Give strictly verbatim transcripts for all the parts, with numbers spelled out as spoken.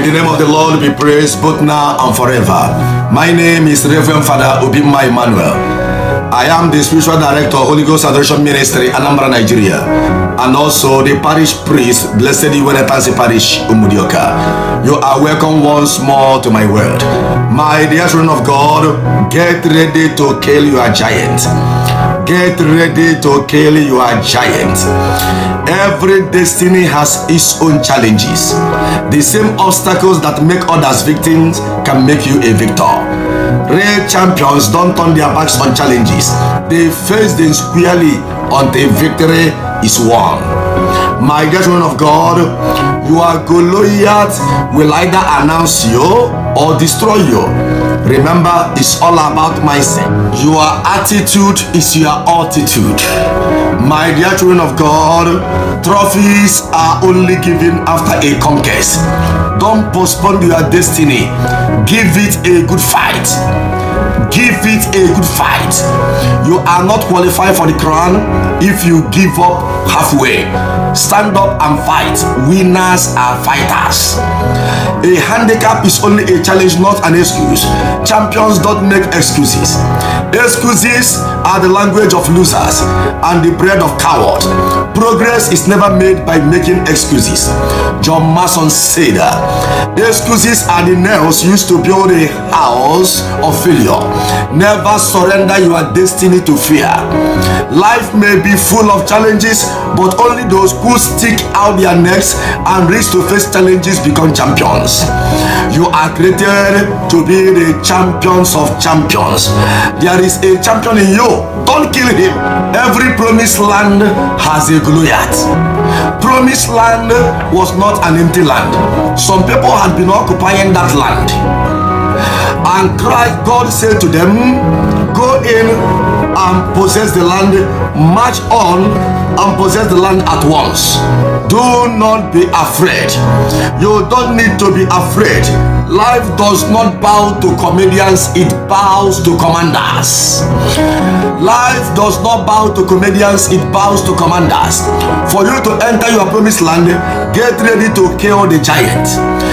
the name of the Lord be praised both now and forever. My name is Reverend Father Obimma Emmanuel. I am the spiritual director of Holy Ghost Adoration Ministry, Anambra, Nigeria, and also the parish priest, Blessed Iwenetansi Parish, Umudioka. You are welcome once more to my word. My dear children of God, get ready to kill your giant. Get ready to kill your giant. Every destiny has its own challenges. The same obstacles that make others victims can make you a victor. Real champions don't turn their backs on challenges. They face them squarely until victory is won. My dear children of God, your Goliath will either announce you or destroy you. Remember, it's all about mindset. Your attitude is your altitude. My dear children of God, trophies are only given after a conquest. Don't postpone your destiny. Give it a good fight. Give it a good fight. You are not qualified for the crown if you give up halfway. Stand up and fight. Winners are fighters. A handicap is only a challenge, not an excuse. Champions don't make excuses. Excuses are the language of losers and the bread of cowards. Progress is never made by making excuses. John Mason said that excuses are the nails used to build a house of failure. Never surrender your destiny to fear. Life may be full of challenges, but only those who stick out their necks and reach to face challenges become champions. You are created to be the champions of champions. There is a champion in you. Don't kill him. Every promised land has a Goliath. Promised land was not an empty land. Some people had been occupying that land. And Christ, God said to them, go in and possess the land, march on and possess the land at once. Do not be afraid. You don't need to be afraid. Life does not bow to comedians, it bows to commanders. Life does not bow to comedians, it bows to commanders. For you to enter your promised land, get ready to kill the giant.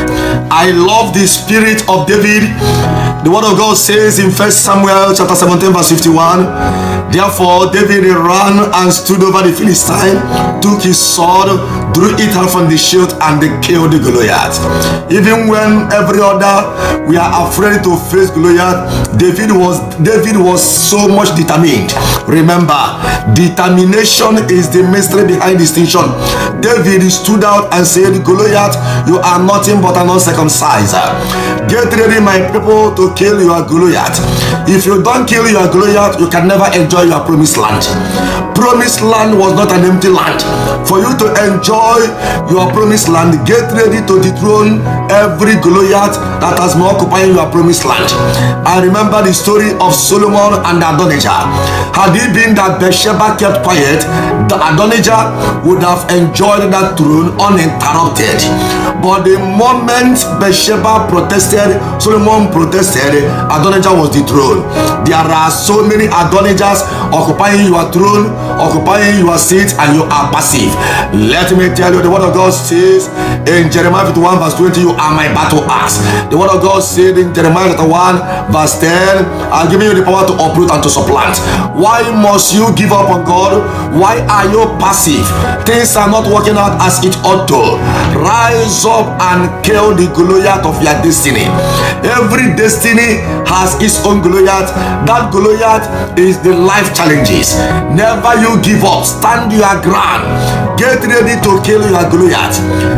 I love the spirit of David. The word of God says in First Samuel chapter seventeen verse fifty-one, therefore David ran and stood over the Philistine, took his sword, drew it out from the shield, and they killed the Goliath. Even when every other we are afraid to face Goliath, David was David was so much determined. Remember, determination is the mystery behind distinction. David stood out and said, Goliath, you are nothing but an uncircumcised. Get ready, my people, to kill your Goliath. If you don't kill your Goliath, you can never enjoy your promised land. Promised land was not an empty land. For you to enjoy your promised land, get ready to dethrone every Goliath that has been occupying your promised land. I remember the story of Solomon and Adonijah. Had it been that Bathsheba kept quiet, the Adonijah would have enjoyed that throne uninterrupted. But the moment Bathsheba protested, Solomon protested, Adonijah was dethroned. There are so many Adonijahs occupying your throne, occupying your seat, and you are passive. Let me tell you, the word of God says in Jeremiah fifty-one verse twenty, you are my battle axe. The word of God said in Jeremiah chapter one verse ten, I'm giving you the power to uproot and to supplant. Why must you give up on God? Why are you passive? Things are not working out as it ought to. Rise up and kill the Goliath of your destiny. Every destiny has its own Goliath. That Goliath is the life challenges. Never you give up. Stand your ground. Get ready to kill your Goliath.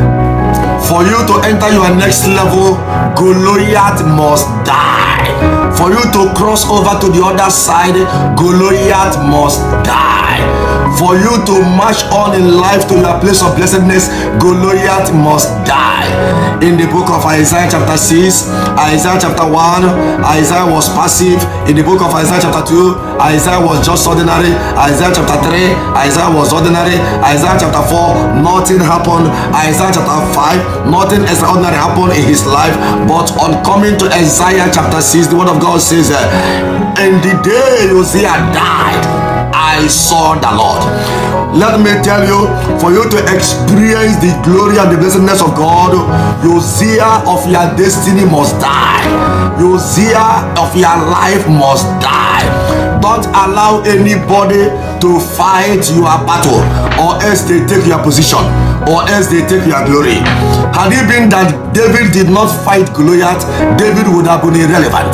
For you to enter your next level, Goliath must die. For you to cross over to the other side, Goliath must die. For you to march on in life to your place of blessedness, Goliath must die. In the book of Isaiah chapter six, Isaiah chapter one, Isaiah was passive. In the book of Isaiah chapter two, Isaiah was just ordinary. Isaiah chapter three, Isaiah was ordinary. Isaiah chapter four, nothing happened. Isaiah chapter five, nothing extraordinary happened in his life. But on coming to Isaiah chapter six, the word of God says, in the day Uzziah died, I saw the Lord. Let me tell you, for you to experience the glory and the blessedness of God, Uzziah of your destiny must die. Uzziah of your life must die. Don't allow anybody to fight your battle, or else they take your position, or else they take your glory. Had it been that David did not fight Goliath, David would have been irrelevant.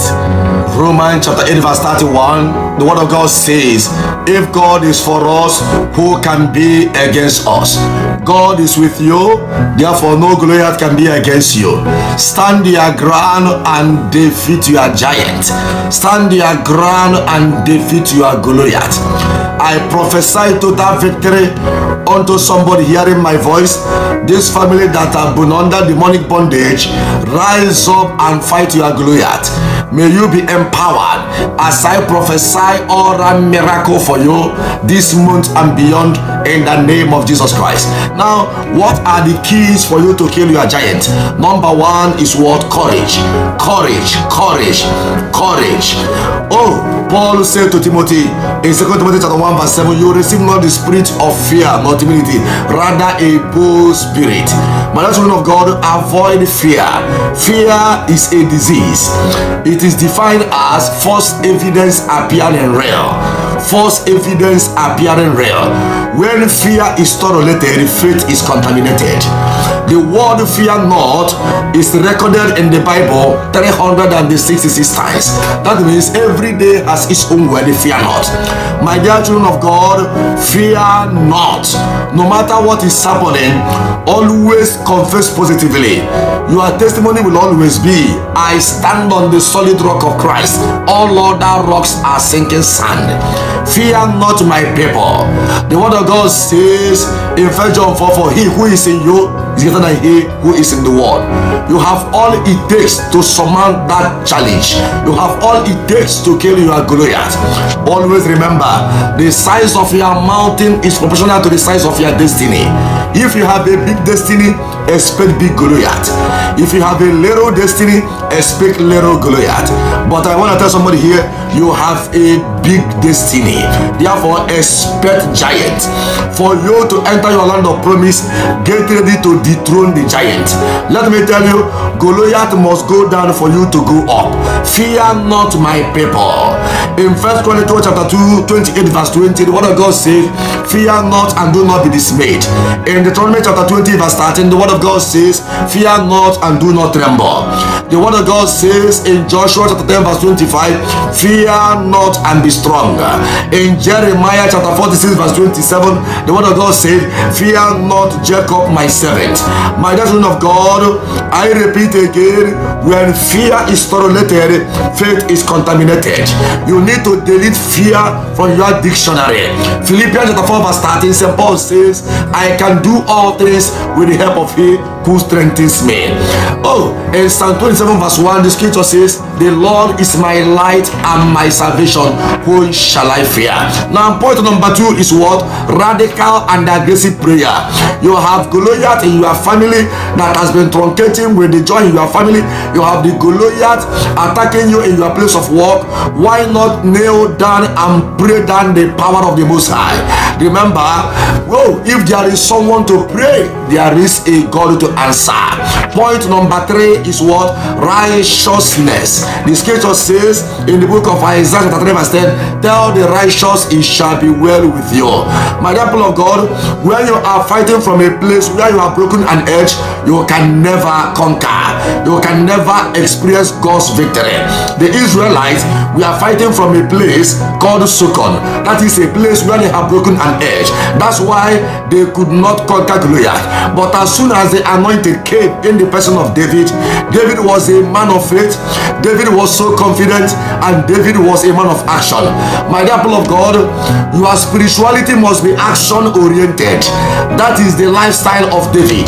Romans chapter eight verse thirty-one, the word of God says, if God is for us, who can be against us? God is with you, therefore no Goliath can be against you. Stand your ground and defeat your giant. Stand your ground and defeat your Goliath. I prophesy total victory unto somebody hearing my voice. This family that have been under demonic bondage, rise up and fight your Goliath. May you be empowered as I prophesy all around miracle for you this month and beyond in the name of Jesus Christ. Now, what are the keys for you to kill your giant? Number one is what? Courage. Courage. Courage. Courage. Oh, Paul said to Timothy in Second Timothy chapter one verse seven, you receive not the spirit of fear nor timidity, rather a bold spirit. My children of God, avoid fear. Fear is a disease. It is defined as false evidence appearing real. False evidence appearing real. When fear is tolerated, faith is contaminated. The word fear not is recorded in the Bible three hundred sixty-six times. That means every day has its own word, fear not. My dear children of God, fear not. No matter what is happening, always confess positively. Your testimony will always be, I stand on the solid rock of Christ. All other rocks are sinking sand. Fear not, my people. The word of God says in First John four four, he who is in you is greater than he who is in the world. You have all it takes to surmount that challenge. You have all it takes to kill your Goliath. Always remember, the size of your mountain is proportional to the size of your destiny. If you have a big destiny, expect big Goliath. If you have a little destiny, expect little Goliath. But I want to tell somebody here, you have a big destiny. Therefore, expect giant. For you to enter your land of promise, get ready to dethrone the giant. Let me tell you, Goliath must go down for you to go up. Fear not, my people. In First Chronicles chapter two, twenty-eight verse twenty, the word of God says, fear not and do not be dismayed. In Deuteronomy chapter twenty verse thirteen, the word of God says, fear not and do not tremble. The word of God says in Joshua chapter ten verse twenty-five, fear not and be strong. In Jeremiah chapter forty-six verse twenty-seven, the word of God said, fear not Jacob my servant. My dear children of God, I repeat again, when fear is tolerated, faith is contaminated. You need to delete fear from your dictionary. Philippians chapter four verse thirteen, Saint Paul says, I can do all things with the help of him who strengthens me. Oh, in Psalm twenty-seven verse one, the scripture says, the Lord is my light and my salvation, whom shall I fear? Now point number two is what? Radical and aggressive prayer. You have Goliath in your family that has been truncating with the joy in your family. You have the Goliath attacking you in your place of work. Why not kneel down and pray down the power of the Most High? Remember, whoa, if there is someone to pray, there is a God to answer. Point number three is what? Righteousness. The scripture says in the book of Isaiah chapter three verse ten, tell the righteous it shall be well with you. My dear people of God, when you are fighting from a place where you are broken and edge, you can never conquer. You can never experience God's victory. The Israelites, we are fighting from a place called Sukkot. That is a place where they have broken an edge. That's why they could not conquer Goliath. But as soon as the anointed came in the person of David, David was a man of faith. David was so confident, and David was a man of action. My dear people of God, your spirituality must be action oriented. That is the lifestyle of David.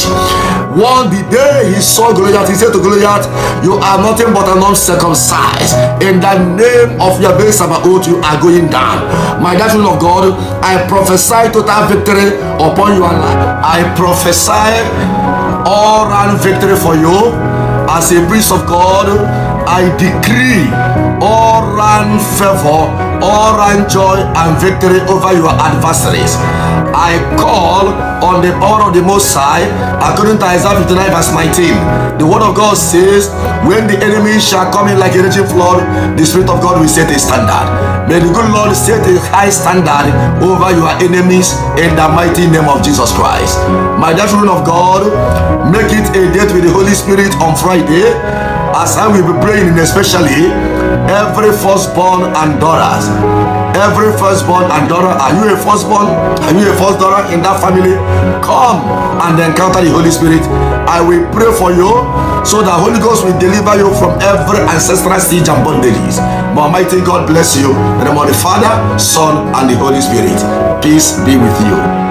One the day he saw Goliath, he said to Goliath, you are nothing but an uncircumcised. In the name of Yahweh Sabaoth, you are going down. My dear children of God, I prophesy total victory upon your life. I prophesy all round victory for you. As a priest of God, I decree all round favor all round joy and victory over your adversaries. I call on the power of the Most High, according to Isaiah fifty-nine verse nineteen. The word of God says, when the enemy shall come in like a raging flood, the Spirit of God will set a standard. May the good Lord set a high standard over your enemies in the mighty name of Jesus Christ. My dear children of God, make it a date with the Holy Spirit on Friday, as I will be praying, especially every firstborn and daughters. Every firstborn and daughter. Are you a firstborn? Are you a first daughter in that family? Come and encounter the Holy Spirit. I will pray for you so that Holy Ghost will deliver you from every ancestral siege and bondages. May Almighty God bless you. In the name of the Father, Son, and the Holy Spirit. Peace be with you.